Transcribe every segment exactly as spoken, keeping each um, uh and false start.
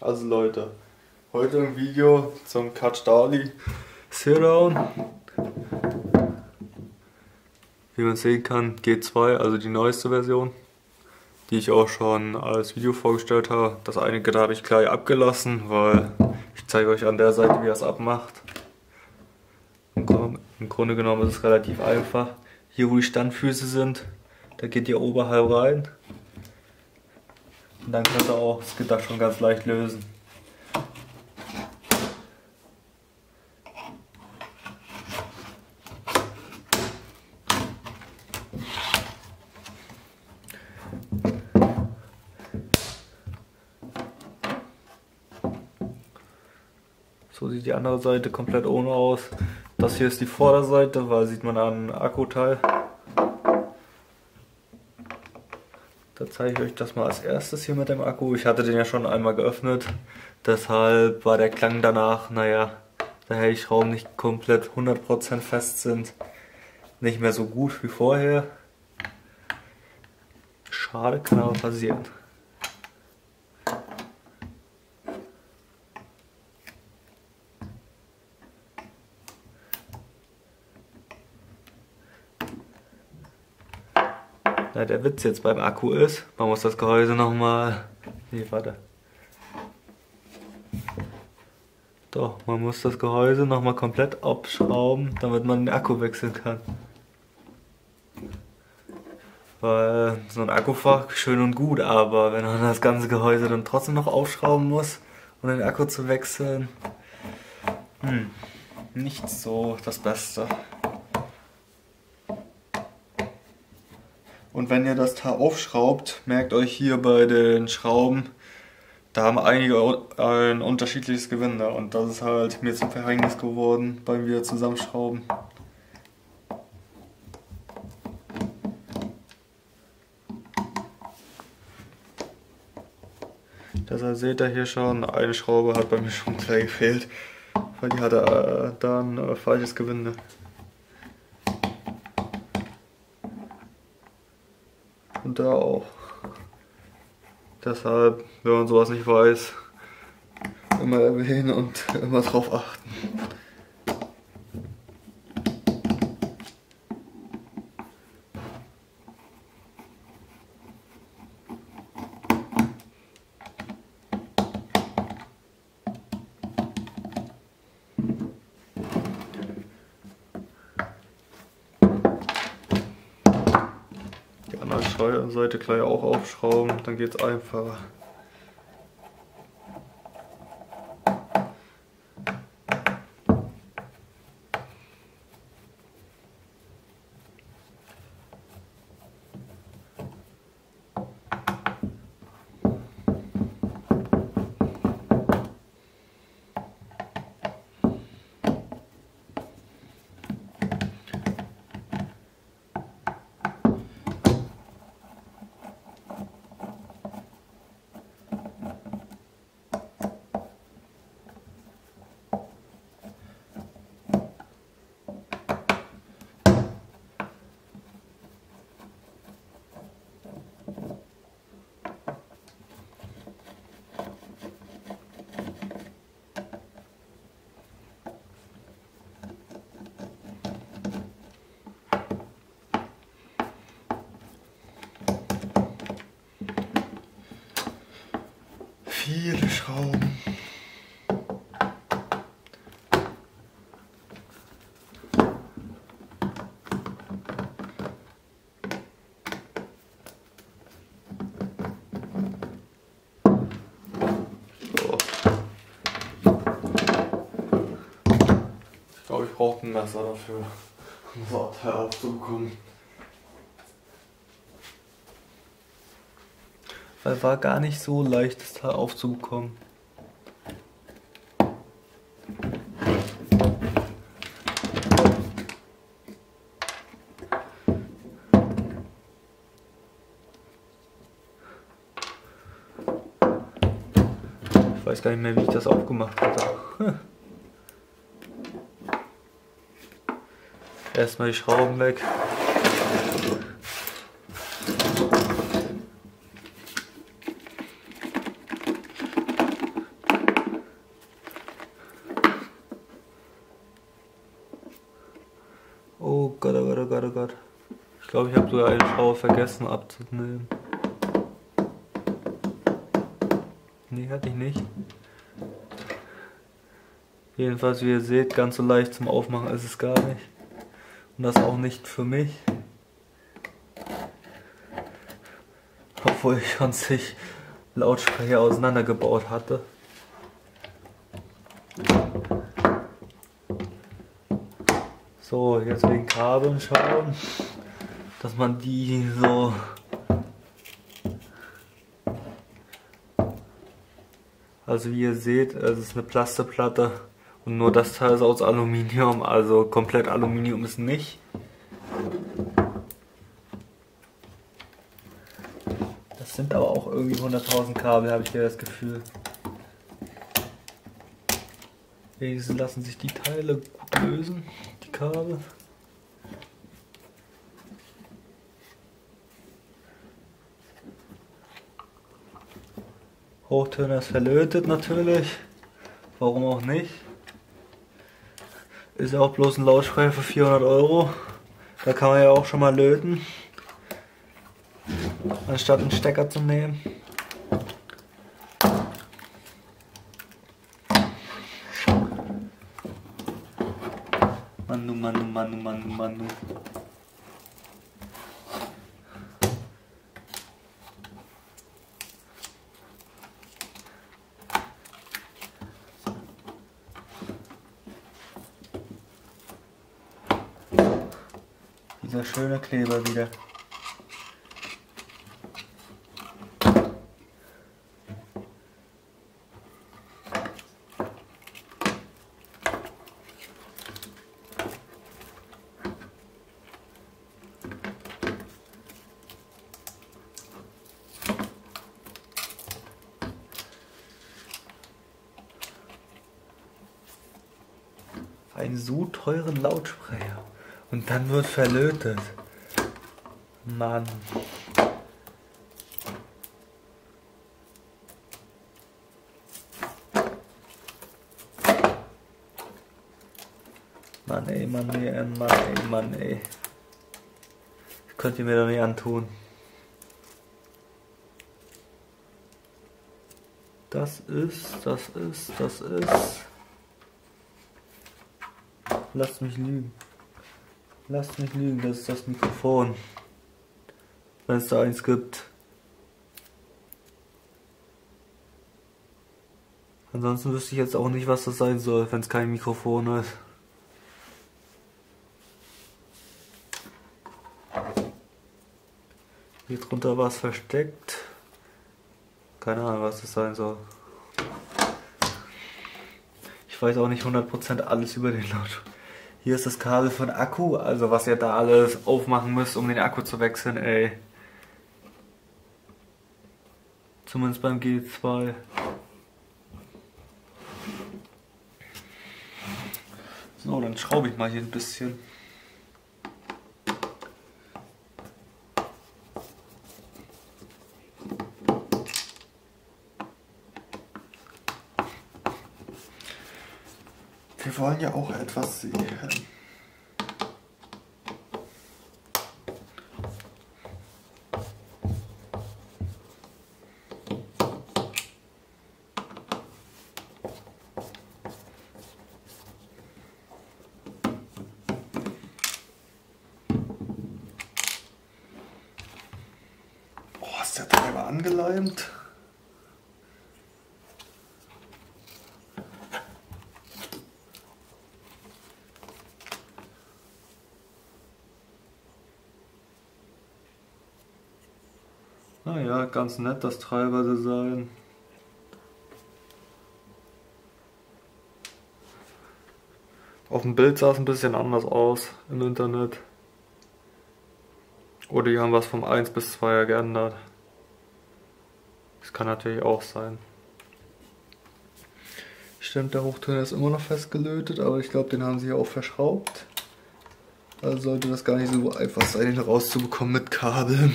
Also Leute, heute ein Video zum Khatch-Dali Sit-Down. Wie man sehen kann, G zwei, also die neueste Version, die ich auch schon als Video vorgestellt habe. Das eine da habe ich gleich abgelassen, weil ich zeige euch an der Seite, wie er es abmacht. Im Grunde genommen ist es relativ einfach. Hier, wo die Standfüße sind, da geht ihr oberhalb rein. Und dann könnt ihr auch das Gitter schon ganz leicht lösen. So sieht die andere Seite komplett ohne aus. Das hier ist die Vorderseite, weil sieht man an Akkuteil. Da zeige ich euch das mal als erstes hier mit dem Akku. Ich hatte den ja schon einmal geöffnet, deshalb war der Klang danach, naja, da die Schrauben nicht komplett hundert Prozent fest sind, nicht mehr so gut wie vorher. Schade, kann aber passieren. Na, der Witz jetzt beim Akku ist, man muss das Gehäuse nochmal. Nee, warte. Doch, man muss das Gehäuse nochmal komplett abschrauben, damit man den Akku wechseln kann. Weil so ein Akkufach schön und gut, aber wenn man das ganze Gehäuse dann trotzdem noch aufschrauben muss, um den Akku zu wechseln, hm, nicht so das Beste. Und wenn ihr das Teil aufschraubt, merkt euch hier bei den Schrauben, da haben einige ein unterschiedliches Gewinde und das ist halt mir zum Verhängnis geworden beim wieder zusammenschrauben. Deshalb seht ihr hier schon, eine Schraube hat bei mir schon gleich gefehlt, weil die hatte äh, da ein äh, falsches Gewinde. Und da auch. Deshalb, wenn man sowas nicht weiß, immer erwähnen und immer drauf achten. Seite gleich auch aufschrauben, dann geht es einfacher. Viele Schrauben. So. Ich glaube, ich brauche ein Messer dafür, um so ein Teil aufzubekommen. Weil war gar nicht so leicht, das Teil aufzubekommen. Ich weiß gar nicht mehr, wie ich das aufgemacht hatte. Hm. Erstmal die Schrauben weg. Gott, oh Gott. Ich glaube, ich habe sogar eine Schraube vergessen abzunehmen. Nee, hatte ich nicht. Jedenfalls, wie ihr seht, ganz so leicht zum Aufmachen ist es gar nicht. Und das auch nicht für mich. Obwohl ich schon zig Lautsprecher auseinandergebaut hatte. So, jetzt wegen Kabeln schauen, dass man die so also wie ihr seht, es ist eine Plasteplatte und nur das Teil ist aus Aluminium, also komplett Aluminium ist nicht. Das sind aber auch irgendwie hunderttausend Kabel, habe ich hier das Gefühl. Wenigstens lassen sich die Teile gut lösen, die Kabel. Hochtöner ist verlötet natürlich, warum auch nicht. Ist ja auch bloß ein Lautsprecher für vierhundert Euro, da kann man ja auch schon mal löten, anstatt einen Stecker zu nehmen. Manu, Manu, Manu, Manu, Manu. Dieser schöne Kleber wieder. Einen so teuren Lautsprecher und dann wird verlötet. Mann. Mann ey, Mann ey, Mann ey, Mann ey. Das könnt ihr mir doch nicht antun. Das ist, das ist, das ist... Lasst mich lügen. Lasst mich lügen, das ist das Mikrofon. Wenn es da eins gibt. Ansonsten wüsste ich jetzt auch nicht, was das sein soll, wenn es kein Mikrofon ist. Hier drunter war es versteckt. Keine Ahnung, was das sein soll. Ich weiß auch nicht hundert Prozent alles über den Lautsprecher. Hier ist das Kabel von Akku, also was ihr da alles aufmachen müsst, um den Akku zu wechseln, ey. Zumindest beim G zwei. So, dann schraube ich mal hier ein bisschen. Wir wollen ja auch etwas sehen. Oh, ist der Treiber angeleimt? Naja, ganz nett das Treiberdesign. Auf dem Bild sah es ein bisschen anders aus im Internet. Oder die haben was vom eins bis zweier geändert. Das kann natürlich auch sein. Stimmt, der Hochtöner ist immer noch festgelötet, aber ich glaube, den haben sie auch verschraubt. Also sollte das gar nicht so einfach sein, den rauszubekommen mit Kabeln.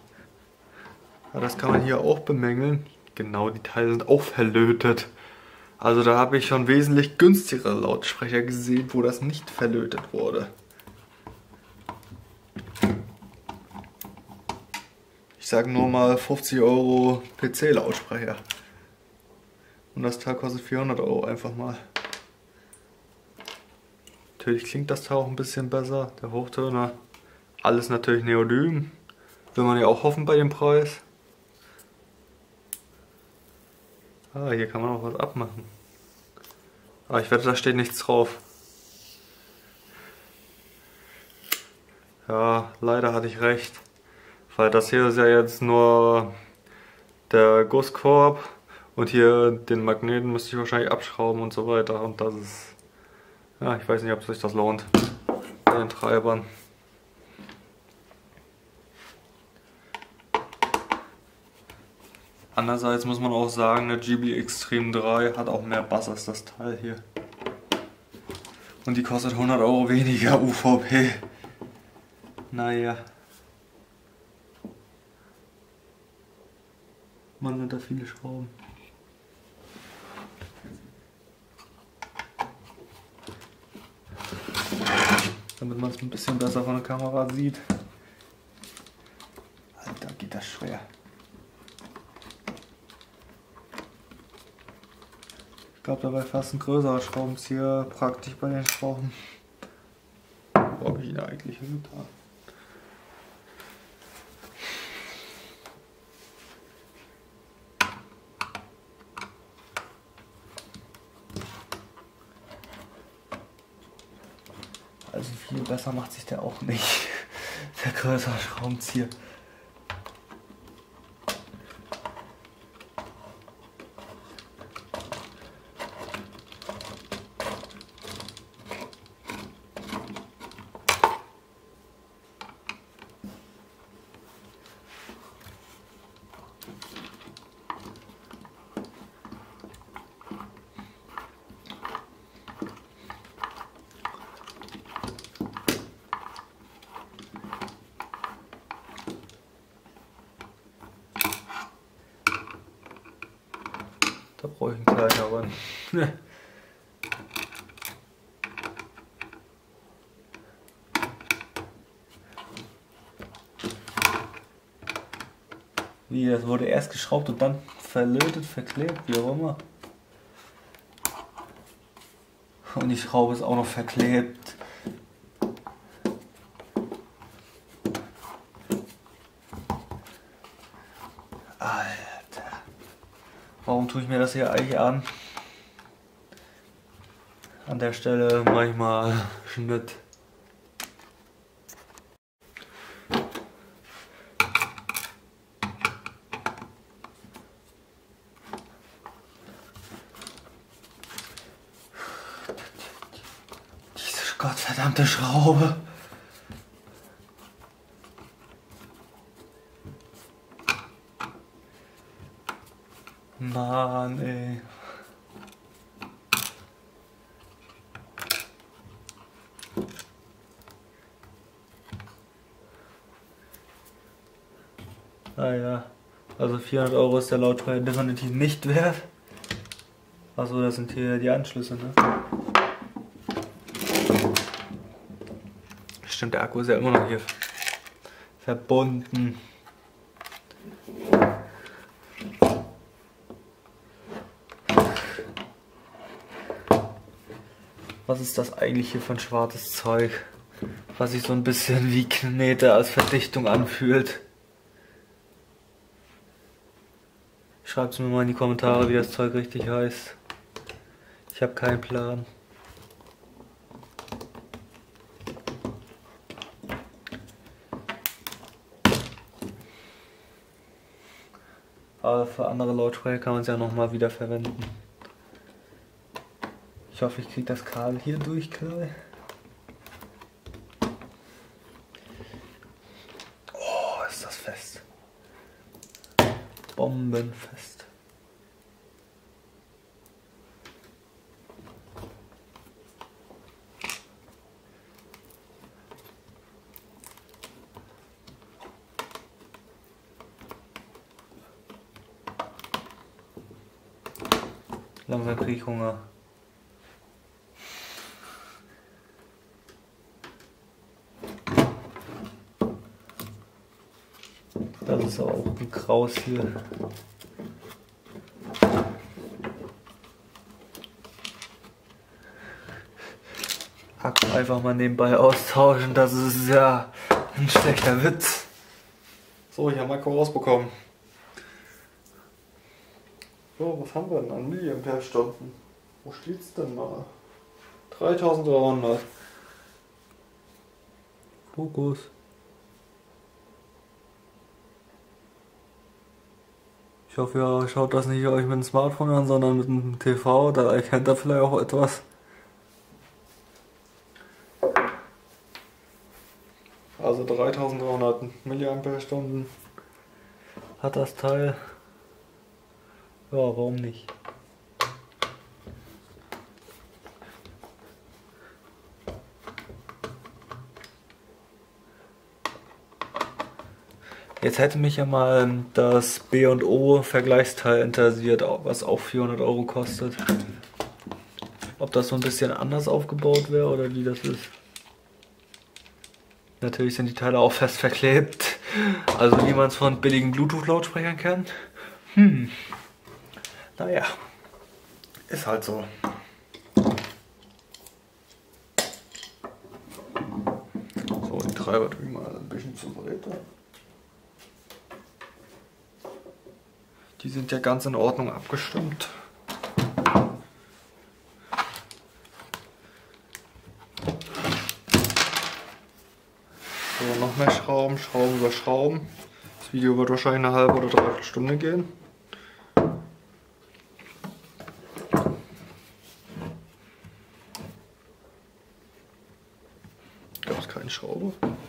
Ja, das kann man hier auch bemängeln. Genau, die Teile sind auch verlötet. Also da habe ich schon wesentlich günstigere Lautsprecher gesehen, wo das nicht verlötet wurde. Ich sage nur mal fünfzig Euro P C-Lautsprecher. Und das Teil kostet vierhundert Euro einfach mal. Natürlich klingt das Teil auch ein bisschen besser, der Hochtöner. Alles natürlich Neodym. Will man ja auch hoffen bei dem Preis. Ah, hier kann man auch was abmachen. Aber ich wette, da steht nichts drauf. Ja, leider hatte ich recht. Weil das hier ist ja jetzt nur der Gusskorb und hier den Magneten müsste ich wahrscheinlich abschrauben und so weiter. Und das ist, ja, ich weiß nicht, ob sich das lohnt bei den Treibern. Andererseits muss man auch sagen, der G B Extreme drei hat auch mehr Bass als das Teil hier. Und die kostet hundert Euro weniger U V P. Naja. Man hat da viele Schrauben. Damit man es ein bisschen besser von der Kamera sieht. Alter, geht das schwer. Ich glaube, dabei fast ein größerer Schraubenzieher praktisch bei den Schrauben. Wo habe ich ihn eigentlich hingetan? Also viel besser macht sich der auch nicht. Der größere Schraubenzieher. Da brauche ich einen kleineren. Wie, das wurde erst geschraubt und dann verlötet, verklebt, wie auch immer. Und die Schraube ist auch noch verklebt. Alter. Warum tue ich mir das hier eigentlich an? An der Stelle manchmal Schnitt. Diese gottverdammte Schraube. Mann, ey. Naja, also vierhundert Euro ist der Lautsprecher definitiv nicht wert. Achso, das sind hier die Anschlüsse, ne? Stimmt, der Akku ist ja immer noch hier verbunden. Was ist das eigentlich hier für ein schwarzes Zeug, was sich so ein bisschen wie Knete als Verdichtung anfühlt? Schreibt es mir mal in die Kommentare, wie das Zeug richtig heißt. Ich habe keinen Plan. Aber für andere Lautsprecher kann man es ja nochmal wieder verwenden. Ich hoffe, ich kriege das Kabel hier durch, klar. Oh, ist das fest. Bombenfest. Langsam krieg ich Hunger. Das ist auch ein Kraus hier. Akku einfach mal nebenbei austauschen, das ist ja ein schlechter Witz. So, ich habe Akku rausbekommen. So, was haben wir denn an Milliampere-Stunden? Wo steht's denn mal? dreitausenddreihundert. Fokus. Ich hoffe, ihr schaut das nicht euch mit dem Smartphone an, sondern mit dem T V, da erkennt er vielleicht auch etwas. Also dreitausenddreihundert Milliampere-Stunden hat das Teil. Ja, warum nicht? Jetzt hätte mich ja mal das B und O Vergleichsteil interessiert, was auch vierhundert Euro kostet. Ob das so ein bisschen anders aufgebaut wäre oder wie das ist. Natürlich sind die Teile auch fest verklebt. Also wie man es von billigen Bluetooth-Lautsprechern kennt. Hm. Naja. Ist halt so. So, die Treiber drüben mal ein bisschen zur Seite. Die sind ja ganz in Ordnung abgestimmt. So, noch mehr Schrauben, Schrauben über Schrauben. Das Video wird wahrscheinlich eine halbe oder dreiviertel Stunde gehen. Gab es keine Schraube?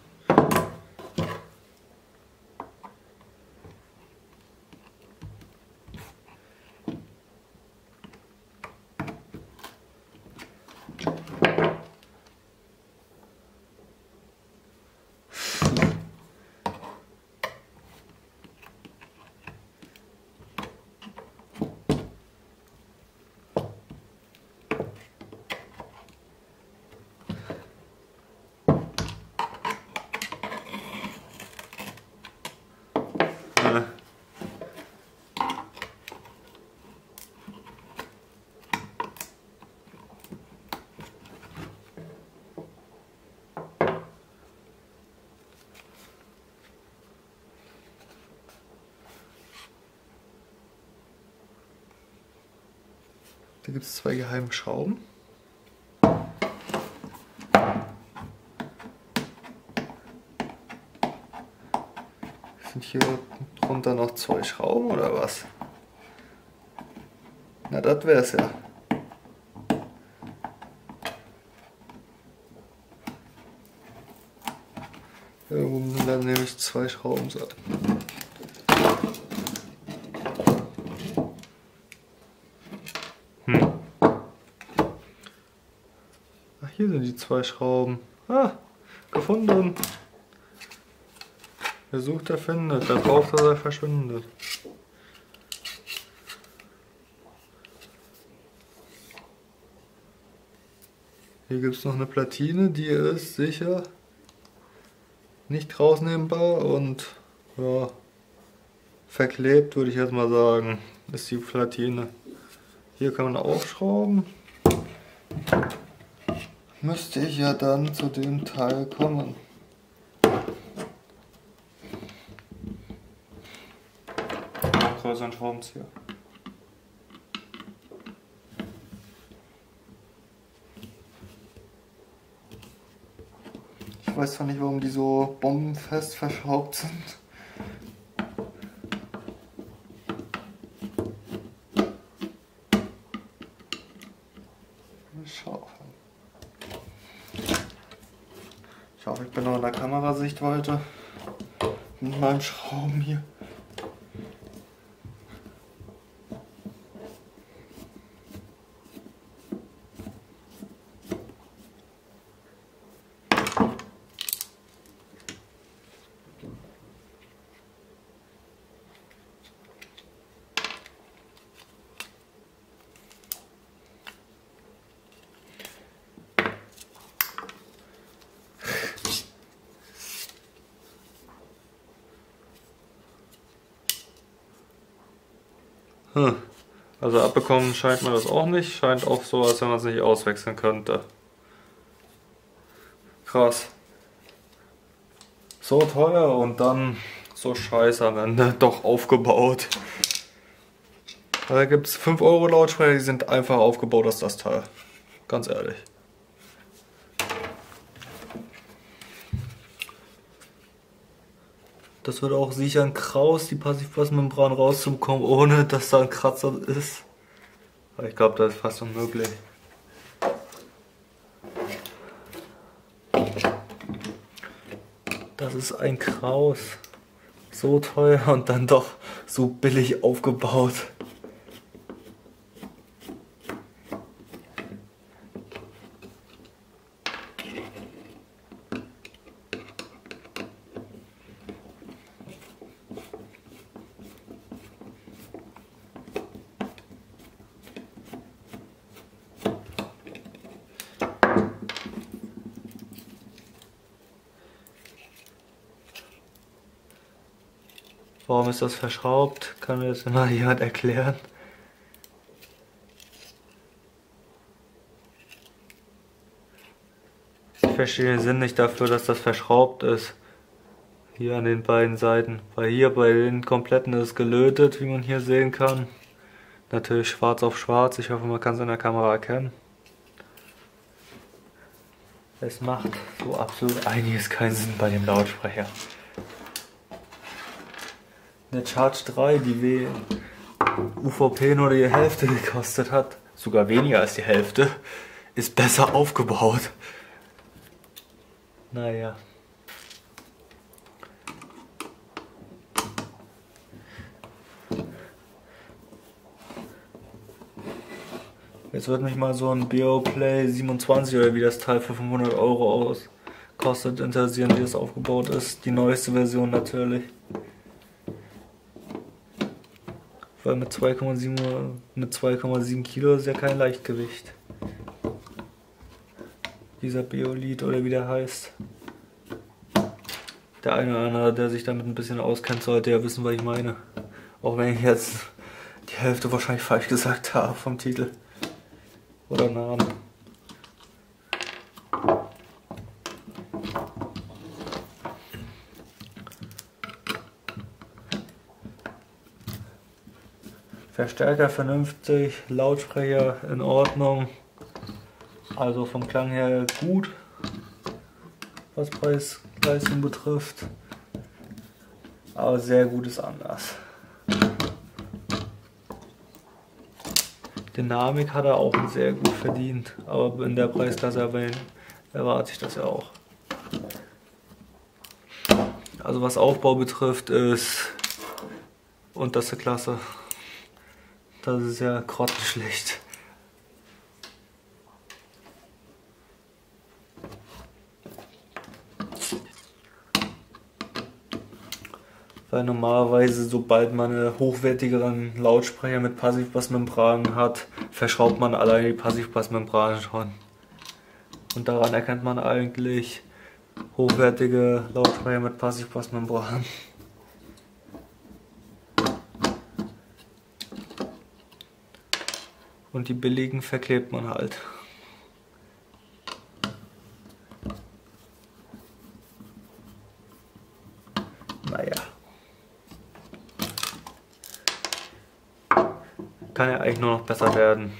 Da gibt es zwei geheime Schrauben. Sind hier drunter noch zwei Schrauben oder was? Na, das wär's ja. Irgendwo werden nämlich zwei Schrauben sein. Hm. Ach, hier sind die zwei Schrauben. Ah, gefunden. Wer sucht, der findet. Wer braucht, dass er verschwindet. Hier gibt es noch eine Platine, die ist sicher nicht rausnehmbar und ja, verklebt, würde ich jetzt mal sagen, ist die Platine. Hier kann man aufschrauben. Müsste ich ja dann zu dem Teil kommen. Größeren Schraubenzieher. Ich weiß zwar nicht, warum die so bombenfest verschraubt sind. Schau. Ich hoffe, ich bin noch in der Kamerasichtweite mit meinem Schrauben hier. Hm. Also abbekommen scheint man das auch nicht. Scheint auch so, als wenn man es nicht auswechseln könnte. Krass. So teuer und dann so scheiße am Ende doch aufgebaut. Da gibt es fünf Euro Lautsprecher, die sind einfach aufgebaut als das Teil. Ganz ehrlich. Das wird auch sicher ein Kraus, die Passivplasmembran rauszubekommen, ohne dass da ein Kratzer ist. Aber ich glaube, das ist fast unmöglich. Das ist ein Kraus. So teuer und dann doch so billig aufgebaut. Warum ist das verschraubt? Kann mir das mal jemand erklären? Ich verstehe den Sinn nicht dafür, dass das verschraubt ist. Hier an den beiden Seiten. Weil hier bei den kompletten ist es gelötet, wie man hier sehen kann. Natürlich schwarz auf schwarz. Ich hoffe, man kann es in der Kamera erkennen. Es macht so absolut einiges keinen Sinn bei dem Lautsprecher. Eine Charge drei, die wie U V P nur die Hälfte gekostet hat, sogar weniger als die Hälfte, ist besser aufgebaut. Naja. Jetzt wird mich mal so ein Beoplay siebenundzwanzig oder wie das Teil für fünfhundert Euro aus kostet interessieren, wie das aufgebaut ist. Die neueste Version natürlich. Weil mit zwei Komma sieben mit zwei Komma sieben Kilo ist ja kein Leichtgewicht. Dieser Beolith oder wie der heißt. Der eine oder andere, der sich damit ein bisschen auskennt, sollte ja wissen, was ich meine. Auch wenn ich jetzt die Hälfte wahrscheinlich falsch gesagt habe vom Titel. Oder Namen. Verstärker vernünftig, Lautsprecher in Ordnung, also vom Klang her gut, was Preis-Leistung betrifft, aber sehr gut ist anders. Dynamik hat er auch sehr gut verdient, aber in der Preisklasse erwarte ich das ja auch. Also was Aufbau betrifft, ist unterste Klasse. Das ist ja grottenschlecht. Weil normalerweise, sobald man einen hochwertigeren Lautsprecher mit Passivbassmembran hat, verschraubt man alleine die Passivbassmembran schon. Und daran erkennt man eigentlich hochwertige Lautsprecher mit Passivbassmembran. Und die billigen verklebt man halt. Naja. Kann ja eigentlich nur noch besser werden.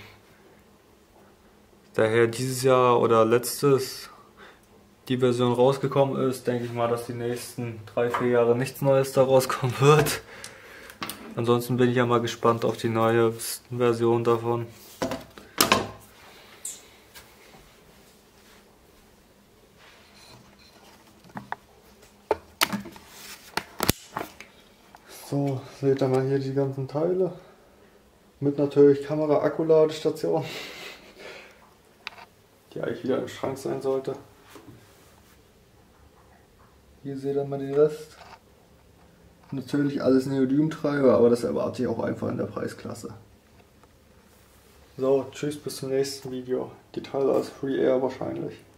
Daher dieses Jahr oder letztes die Version rausgekommen ist, denke ich mal, dass die nächsten drei, vier Jahre nichts Neues da rauskommen wird. Ansonsten bin ich ja mal gespannt auf die neue Version davon. So, seht ihr mal hier die ganzen Teile. Mit natürlich Kamera, Akkuladestation, die eigentlich wieder im Schrank sein sollte. Hier seht ihr mal den Rest. Natürlich alles Neodymium-Treiber, aber das erwarte ich auch einfach in der Preisklasse. So, tschüss, bis zum nächsten Video. Die Teile als Free Air wahrscheinlich.